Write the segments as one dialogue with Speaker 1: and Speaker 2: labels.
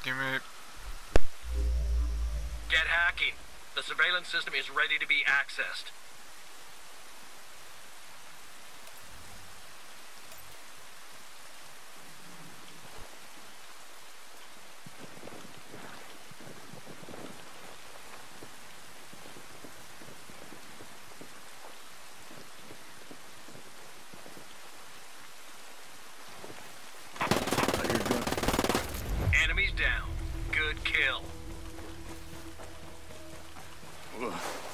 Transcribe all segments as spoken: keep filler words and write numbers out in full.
Speaker 1: Dime.
Speaker 2: Get hacking. The surveillance system is ready to be accessed. Enemies down. Good kill.
Speaker 3: Ugh.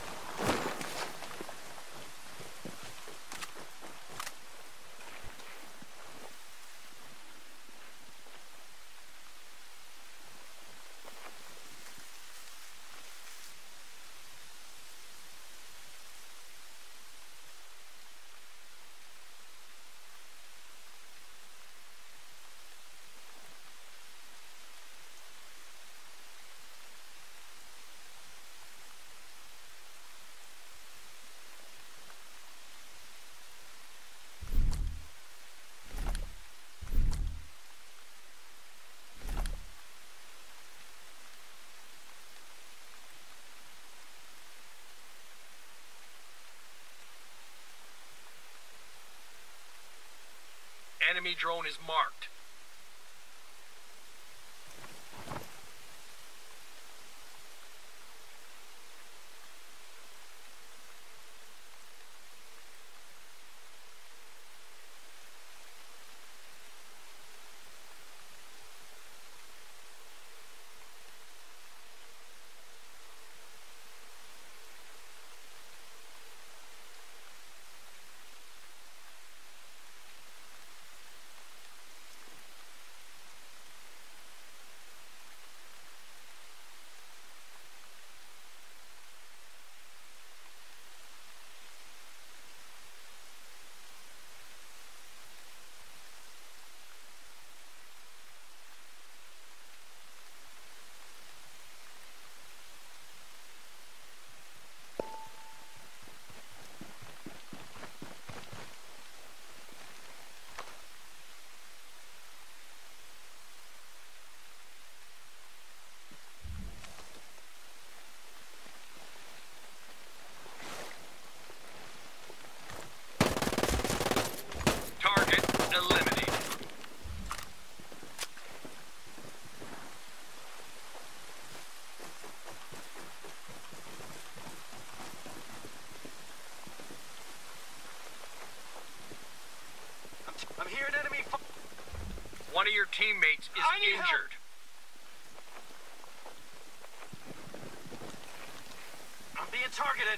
Speaker 2: Enemy drone is marked. Target eliminated.
Speaker 4: I'm, I'm hearing enemy.
Speaker 2: One of your teammates is
Speaker 4: I need help.
Speaker 2: injured.
Speaker 4: I'm being targeted.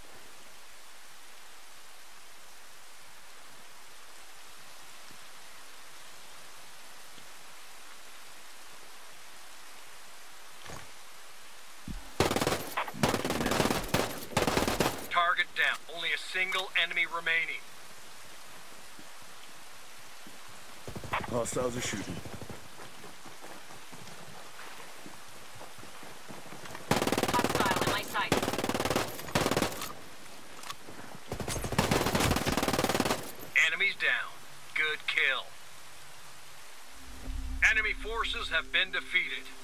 Speaker 2: Target down. Only a single enemy remaining.
Speaker 3: Hostiles are shooting.
Speaker 5: Hostile in my sight.
Speaker 2: Enemies down. Good kill. Enemy forces have been defeated.